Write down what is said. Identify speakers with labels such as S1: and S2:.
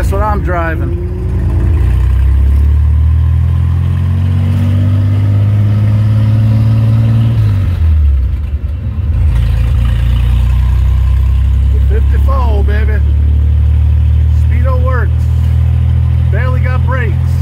S1: That's what I'm driving. Baby. Speedo works. Barely got brakes.